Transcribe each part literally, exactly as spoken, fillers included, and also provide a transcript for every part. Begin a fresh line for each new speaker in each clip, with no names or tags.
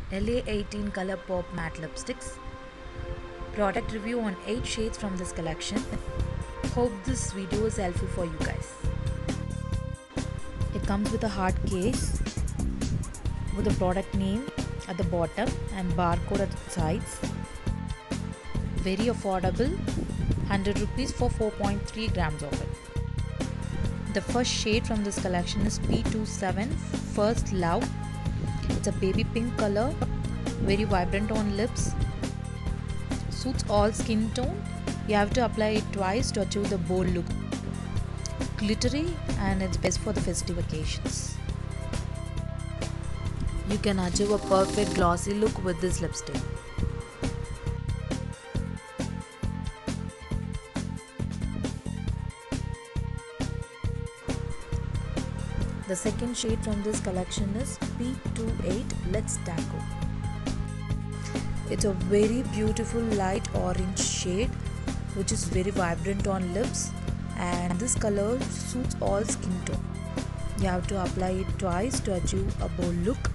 Elle eighteen Color Pop Matte Lipsticks. Product review on eight shades from this collection. Hope this video is helpful for you guys. It comes with a hard case with the product name at the bottom and barcode at the sides. Very affordable, one hundred rupees for four point three grams of it. The first shade from this collection is P twenty-seven First Love. It's a baby pink color, very vibrant on lips, suits all skin tone. You have to apply it twice to achieve the bold look. Glittery, and it's best for the festive occasions. You can achieve a perfect glossy look with this lipstick. The second shade from this collection is P twenty-eight Let's Tango. It's a very beautiful light orange shade which is very vibrant on lips, and this color suits all skin tone. You have to apply it twice to achieve a bold look.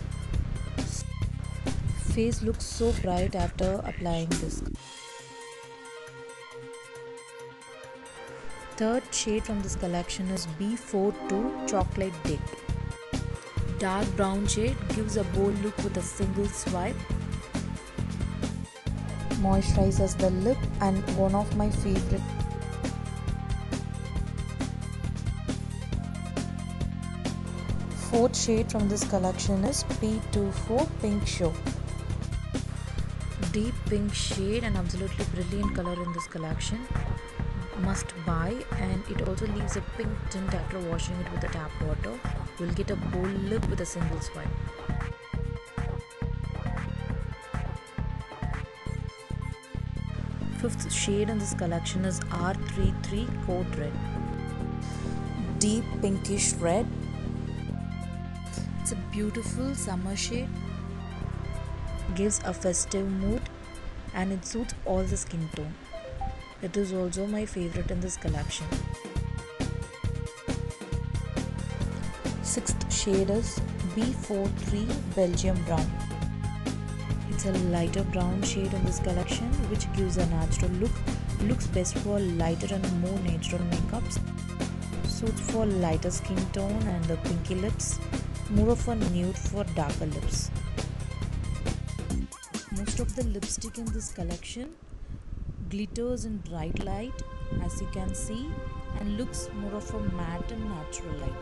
Face looks so bright after applying this. Third shade from this collection is B forty-two Chocolate Dip. Dark brown shade gives a bold look with a single swipe. Moisturizes the lip and one of my favorite. Fourth shade from this collection is P twenty-four Pink Show. Deep pink shade and absolutely brilliant color in this collection. Must buy, and it also leaves a pink tint after washing it with the tap water. You'll get a bold lip with a single swipe. Fifth shade in this collection is R thirty-three Code Red. Deep pinkish red. It's a beautiful summer shade. Gives a festive mood and it suits all the skin tone. It is also my favorite in this collection. Sixth shade is B forty-three Belgian Brown. It's a lighter brown shade in this collection which gives a natural look. Looks best for lighter and more natural makeups. Suits for lighter skin tone and the pinky lips. More of a nude for darker lips. Most of the lipstick in this collection glitters in bright light, as you can see, and looks more of a matte and natural light.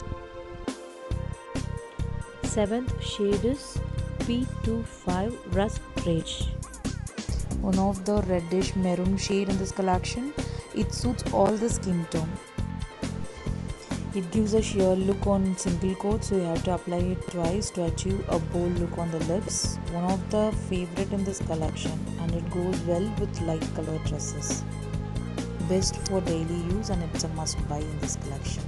Seventh shade is P twenty-five Rust Rage. One of the reddish maroon shade in this collection. It suits all the skin tone. It gives a sheer look on single coat, so you have to apply it twice to achieve a bold look on the lips. One of the favorite in this collection, and it goes well with light color dresses. Best for daily use, and it's a must buy in this collection.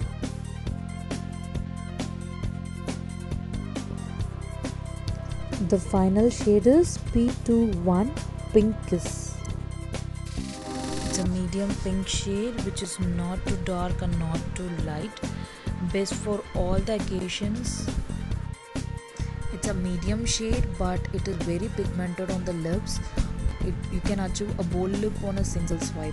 The final shade is P twenty-one Pink Kiss. It's a medium pink shade which is not too dark and not too light. Best for all the occasions. It's a medium shade but it is very pigmented on the lips. It, you can achieve a bold look on a single swipe.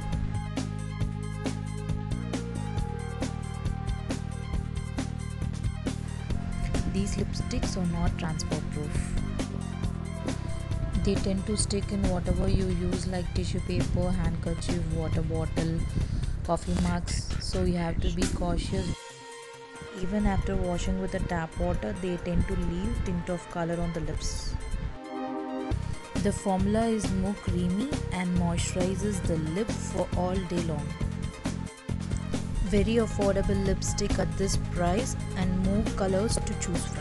These lipsticks are not transfer proof. They tend to stick in whatever you use, like tissue paper, handkerchief, water bottle, coffee mugs, so you have to be cautious. Even after washing with the tap water, they tend to leave tint of color on the lips. The formula is more creamy and moisturizes the lip for all day long. Very affordable lipstick at this price and more colors to choose from.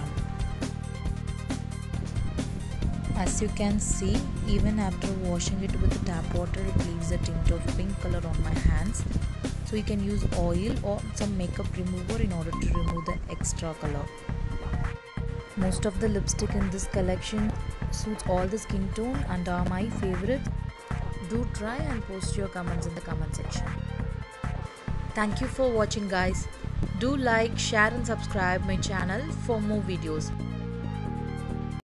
As you can see, even after washing it with the tap water, it leaves a tint of pink color on my hands. So you can use oil or some makeup remover in order to remove the extra color. Most of the lipstick in this collection suits all the skin tone and are my favorite. Do try and post your comments in the comment section. Thank you for watching, guys. Do like, share and subscribe my channel for more videos.